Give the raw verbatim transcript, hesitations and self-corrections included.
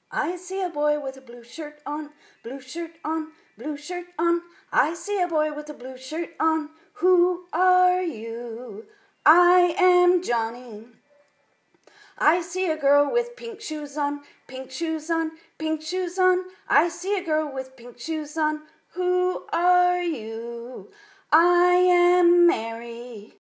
I see a boy with a blue shirt on, blue shirt on, blue shirt on. I see a boy with a blue shirt on. Who are you? I am Johnny. I see a girl with pink shoes on, pink shoes on, pink shoes on. I see a girl with pink shoes on. Who are you? I am Mary.